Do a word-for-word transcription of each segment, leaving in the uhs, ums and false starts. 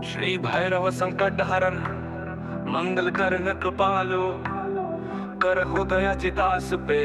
श्री भैरव संकट हरन मंगल करन कृपालो, कर उदय चितास पे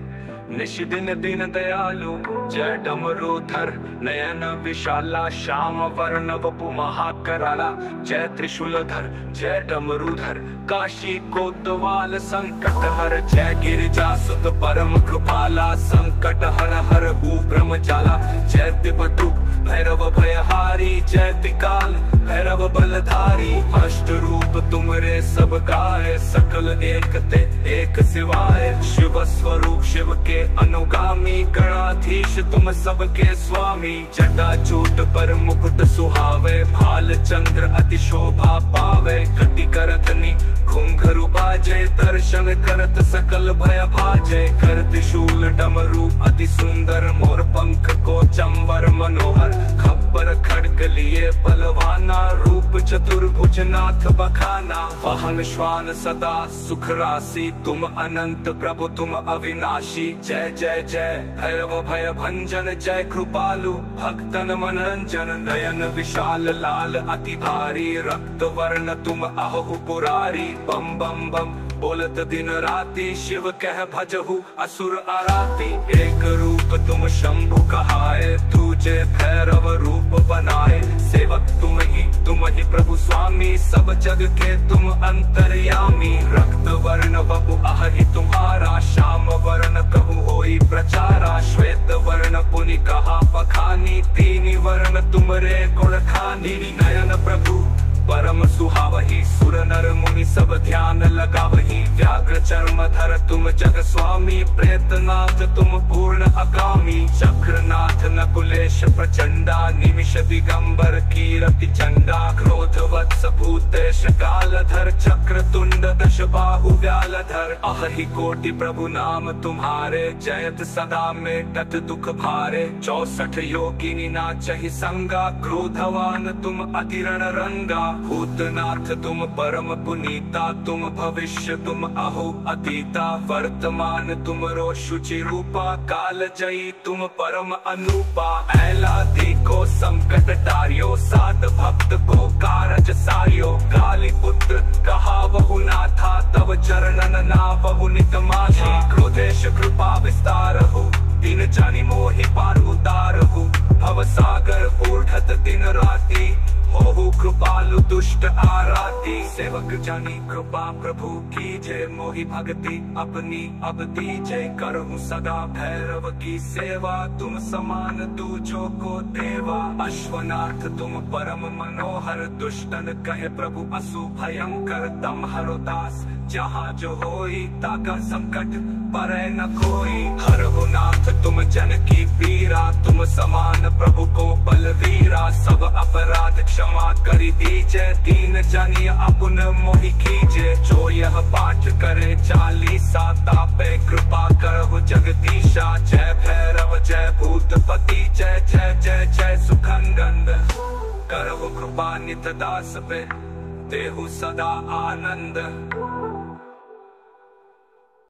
निश दिन दिन दयालु। जय डमरूधर नयन विशाला, श्याम वर्ण वपु महाकराला। जय त्रिशूलधर जय डमरूधर, काशी कोतवाल संकट हर। जय गिरिजा सुत परम कृपाला, संकट हर हर हु ब्रह्मचाला। जय दिपदुप भैरव भयहारी, जय त्रिकाल भैरव बलधारी। अष्ट रूप तुमरे सब गाय, सकल एक ते एक सिवाय। शिव स्वरूप शिव के अनुगामी, गणाधीश तुम सबके स्वामी। जटाजूट पर मुकुट सुहावे, भाल चंद्र अति शोभा पावे। कटि करतनी घुंघरू बाजे, दर्शन करत सकल भय भाजे। कर त्रिशूल डमरू अति सुंदर, मोर पंख को चंवर मनोहर। खप्पर खड्ग लिए बलवाना, रूप चतुर्भुज नाथ बखाना। वाहन श्वान सदा सुख राशि, तुम अनंत प्रभु तुम अविनाशी। जय जय जय भैरव भय भंजन, जय कृपालु भक्तन मनोरंजन। नयन विशाल लाल अति भारी, रक्त वर्ण तुम अहो पुरारी। बम बम बम बोलत दिन राति, शिव कह भजहु असुर आराती। एक रूप तुम शंभु कहाए, तुझे भैरव रूप बनाए। सेवक तुम ही तुम ही प्रभु स्वामी, सब जग के तुम अंतर्यामी। रक्त वर्ण वपु अहि तुम्हारा, श्याम वर्ण कहु होई प्रचारा। श्वेत वर्ण पुनि कहा बखानी, तीन वर्ण तुमरे गुण खानी। नयन प्रभु परम सुहावही, सुर नर मुनि सब ध्यान लगावही। व्याघ्र चर्म धर तुम जग स्वामी, प्रेतनाथ तुम पूर्ण अगामी। चक्रनाथ नकुलेश प्रचंडा, निमिष दिगंबर कीरति चंडा। क्रोध वत्स भूतेश कालधर, चक्र तुंड दश बाहु व्यालधर। अहि कोटि प्रभु नाम तुम्हारे, जयत सदा मेटत दुख भारे। चौसठ योगिनी नाचहि संगा, क्रोधवान तुम अति रण रंगा। भूतनाथ तुम परम पुनीता, तुम भविष्य तुम अहो अतीता। वर्तमान तुम रो शुचि रूपा, काल जयी तुम परम अनूपा। ऐलादि को संकट टारियो, सात भक्त को कारज सारियो। काली पुत्र कहावहु नाथा, तव चरणन नावहु नित माही। क्रोधेश कृपा विस्तारहु, दिन जानि मोहि पार उतारहु। भव सागर ऊर्ध्वत दिन राति, होहु कृपालु दुष्ट आराती। सेवक जानी कृपा प्रभु की, जय मोहि भक्ति अपनी अब दीजय। करहु सदा भैरव की सेवा, तुम समान दूजों को देवा। अश्वनाथ तुम परम मनोहर, दुष्टन कहे प्रभु असु भयंकर। दम हरो दास जहाँ जो होई, ताका संकट परै न कोई। हरहु नाथ तुम जन की पीरा, तुम समान प्रभु को बलवीरा। सब अपराध क्षमा करी दीजे, दीन जनिय अपुन मोहि कीजे। जो यह पाठ करे चालीसा, तापे कृपा करहु जगदीशा। जय भैरव जय भूतपति, जय जय जय जय सुखंगंद। करहु कृपा नित दास पे, देहु सदा आनंद।